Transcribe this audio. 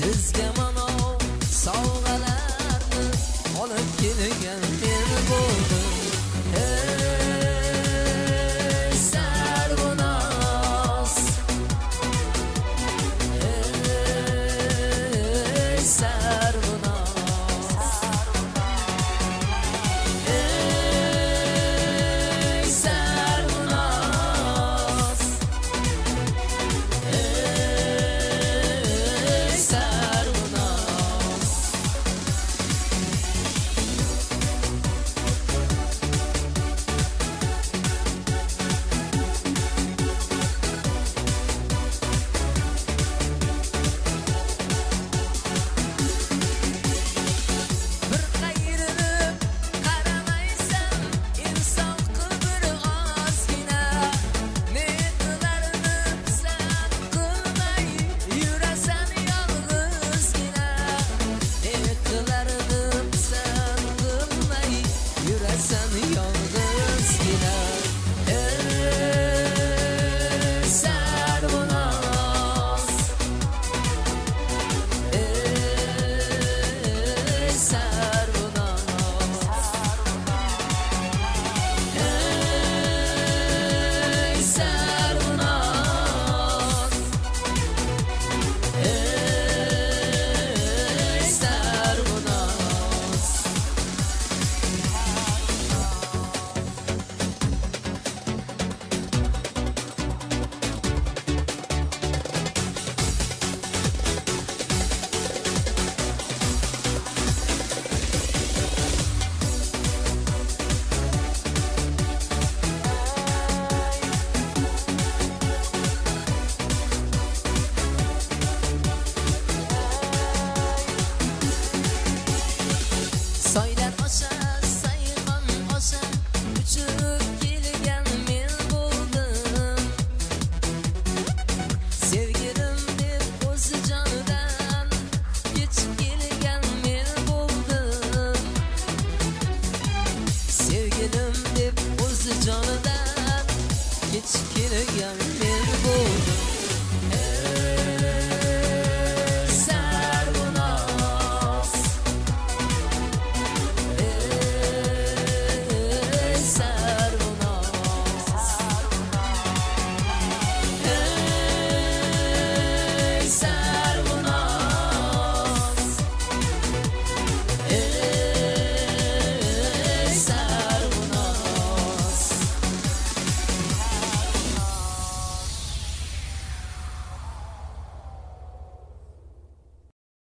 sizga manov sovg'alarni olib kelgan men bo'ldim. Ey Sarvinoz, ey Sarvinoz, ey Sarvinoz, ey Sarvinoz. Bir qayrilib qaramaysan, insof qilib ozgina, netlarni pisand qilmay yurasan yolg'izgina, netlarni pisand qilmay yurasan yolg'izgina. Ey Sarvinoz, ey Sarvinoz, ey Sarvinoz, ey Sarvinoz. Soylar osha, sayqon osha, uchib kelgan men bo'ldim. Sevgilim deb o'z jonidan kechib kelgan men bo'ldim. Sevgilim deb o'z jonidan kechib kelgan men bo'ldim.